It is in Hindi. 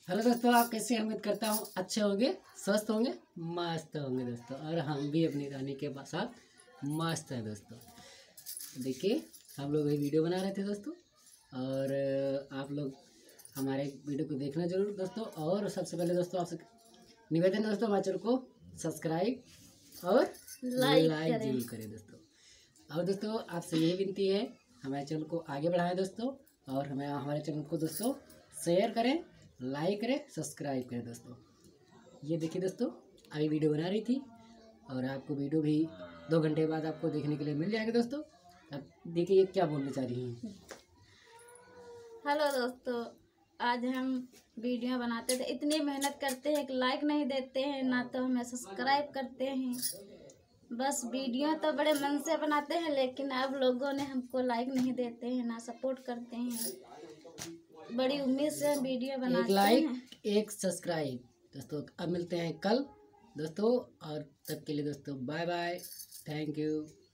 हेलो दोस्तों, आप कैसे? उम्मीद करता हूँ अच्छे होंगे, स्वस्थ होंगे, मस्त होंगे दोस्तों। और हम भी अपनी रानी के साथ मस्त हैं दोस्तों। देखिए, हम लोग ये वीडियो बना रहे थे दोस्तों, और आप लोग हमारे वीडियो को देखना जरूर दोस्तों। और सबसे पहले दोस्तों आपसे निवेदन है दोस्तों, हमारे चैनल को सब्सक्राइब और लाइक जरूर करें दोस्तों। और दोस्तों आपसे यही विनती है, हमारे चैनल को आगे बढ़ाएं दोस्तों, और हमें हमारे चैनल को दोस्तों शेयर करें, लाइक करें, सब्सक्राइब करें दोस्तों। ये देखिए दोस्तों, अभी वीडियो बना रही थी, और आपको वीडियो भी 2 घंटे बाद आपको देखने के लिए मिल जाएगा दोस्तों। अब देखिए ये क्या बोलना चाह रही हैं। हेलो दोस्तों, आज हम वीडियो बनाते थे, इतनी मेहनत करते हैं, एक लाइक नहीं देते हैं, ना तो हमें सब्सक्राइब करते हैं। बस वीडियो तो बड़े मन से बनाते हैं, लेकिन अब लोगों ने हमको लाइक नहीं देते हैं, ना सपोर्ट करते हैं। बड़ी उम्मीद से हम वीडियो एक बनाते लाइक हैं। एक सब्सक्राइब दोस्तों। अब मिलते हैं कल दोस्तों, और तब के लिए दोस्तों बाय बाय, थैंक यू।